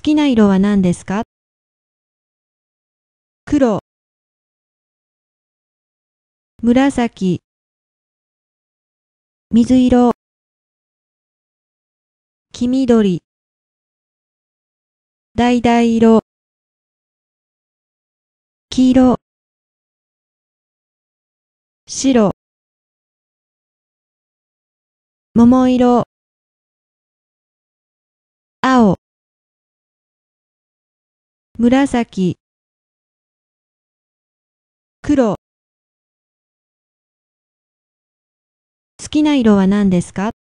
きな色は何ですか？黒、紫、水色、黄緑、橙色、黄色、白、桃色、青、紫、黒。好きな色は何ですか？